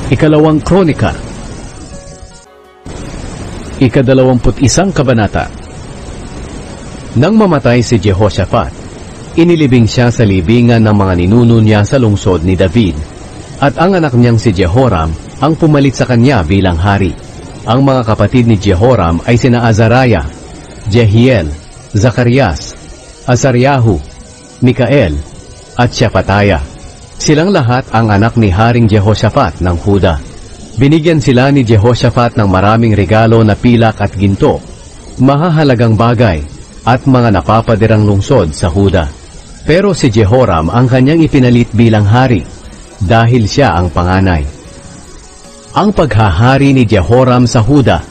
Ikalawang Kronika, Ika-21 Kabanata. Nang mamatay si Jehoshaphat, inilibing siya sa libingan ng mga ninuno niya sa lungsod ni David, at ang anak niyang si Jehoram ang pumalit sa kanya bilang hari. Ang mga kapatid ni Jehoram ay sina Azariah, Jehiel, Zacarias, Azaryahu, Mikael, at Shephatiah. Silang lahat ang anak ni Haring Jehoshaphat ng Huda. Binigyan sila ni Jehoshaphat ng maraming regalo na pilak at ginto, mahahalagang bagay, at mga napapadirang lungsod sa Huda. Pero si Jehoram ang kanyang ipinalit bilang hari, dahil siya ang panganay. Ang paghahari ni Jehoram sa Huda.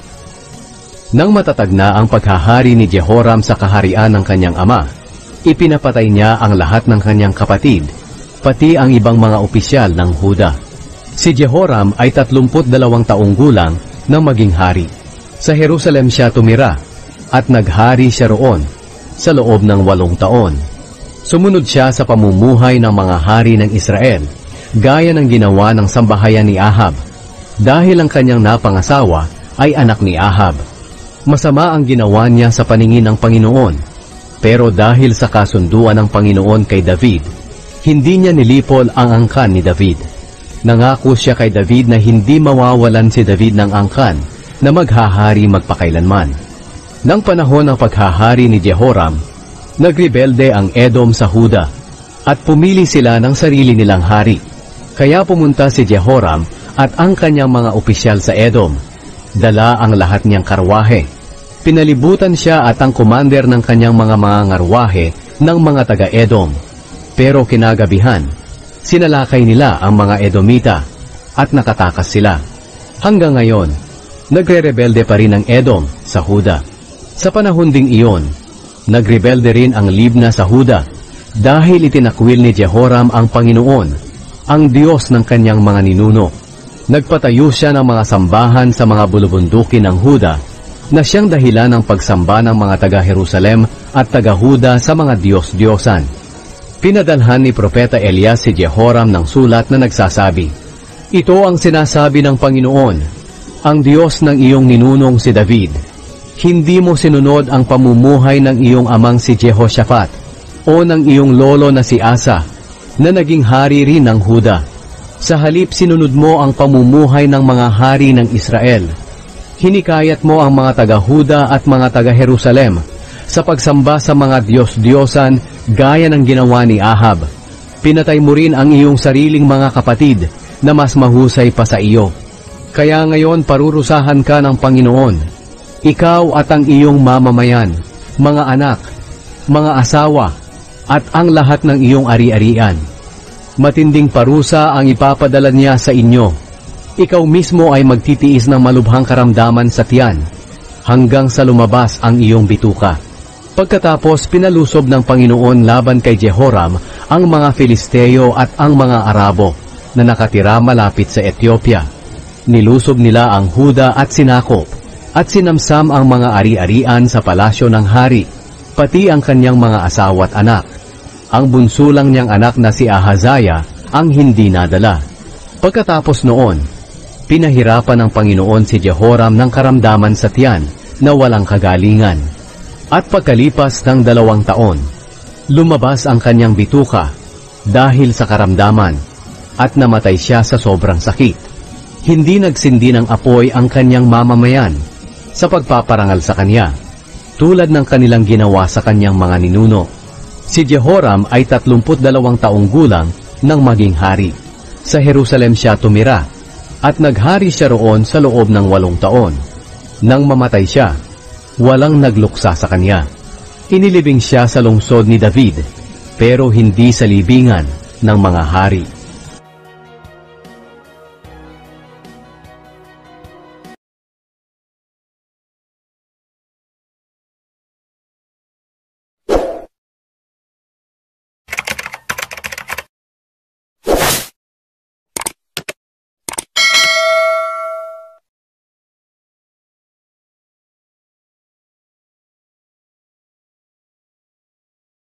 Nang matatag na ang paghahari ni Jehoram sa kaharian ng kanyang ama, ipinapatay niya ang lahat ng kanyang kapatid, pati ang ibang mga opisyal ng Huda. Si Jehoram ay 32 taong gulang nang maging hari. Sa Jerusalem siya tumira, at naghari siya roon sa loob ng 8 taon. Sumunod siya sa pamumuhay ng mga hari ng Israel, gaya ng ginawa ng sambahayan ni Ahab, dahil ang kanyang napangasawa ay anak ni Ahab. Masama ang ginawa niya sa paningin ng Panginoon, pero dahil sa kasunduan ng Panginoon kay David, hindi niya nilipol ang angkan ni David. Nangako siya kay David na hindi mawawalan si David ng angkan na maghahari magpakailanman. Nang panahon ng paghahari ni Jehoram, nagrebelde ang Edom sa Huda, at pumili sila ng sarili nilang hari. Kaya pumunta si Jehoram at ang kanyang mga opisyal sa Edom. Dala ang lahat niyang karwahe. Pinalibutan siya at ang commander ng kanyang mga ngarwahe ng mga taga-Edom. Pero kinagabihan, sinalakay nila ang mga Edomita at nakatakas sila. Hanggang ngayon, nagre-rebelde pa rin ang Edom sa Huda. Sa panahon ding iyon, nagrebelde rin ang Libna sa Huda dahil itinakwil ni Jehoram ang Panginoon, ang Diyos ng kanyang mga ninuno. Nagpatayo siya ng mga sambahan sa mga bulubundukin ng Huda na siyang dahilan ng pagsamba ng mga taga-Jerusalem at taga-Huda sa mga Diyos-Diyosan. Pinadalhan ni Propeta Elias si Jehoram ng sulat na nagsasabi, "Ito ang sinasabi ng Panginoon, ang Diyos ng iyong ninunong si David. Hindi mo sinunod ang pamumuhay ng iyong amang si Jehoshaphat o ng iyong lolo na si Asa, na naging hari rin ng Huda. Sa halip sinunod mo ang pamumuhay ng mga hari ng Israel. Hinikayat mo ang mga taga-Huda at mga taga-Jerusalem sa pagsamba sa mga Diyos-Diyosan gaya ng ginawa ni Ahab. Pinatay mo rin ang iyong sariling mga kapatid na mas mahusay pa sa iyo. Kaya ngayon parurusahan ka ng Panginoon, ikaw at ang iyong mamamayan, mga anak, mga asawa, at ang lahat ng iyong ari-arian. Matinding parusa ang ipapadala niya sa inyo. Ikaw mismo ay magtitiis ng malubhang karamdaman sa tiyan, hanggang sa lumabas ang iyong bituka." Pagkatapos pinalusob ng Panginoon laban kay Jehoram ang mga Filisteo at ang mga Arabo na nakatira malapit sa Ethiopia. Nilusob nila ang Huda at sinakop, at sinamsam ang mga ari-arian sa palasyo ng hari, pati ang kanyang mga asawa at anak. Ang bunso lang niyang anak na si Ahaziah ang hindi nadala. Pagkatapos noon, pinahirapan ng Panginoon si Jehoram ng karamdaman sa tiyan na walang kagalingan. At pagkalipas ng 2 taon, lumabas ang kanyang bituka dahil sa karamdaman, at namatay siya sa sobrang sakit. Hindi nagsindi ng apoy ang kanyang mamamayan sa pagpaparangal sa kanya, tulad ng kanilang ginawa sa kanyang mga ninuno. Si Jehoram ay 32 taong gulang nang maging hari. Sa Jerusalem siya tumira, at naghari siya roon sa loob ng 8 taon. Nang mamatay siya, walang nagluksa sa kanya. Inilibing siya sa lungsod ni David, pero hindi sa libingan ng mga hari.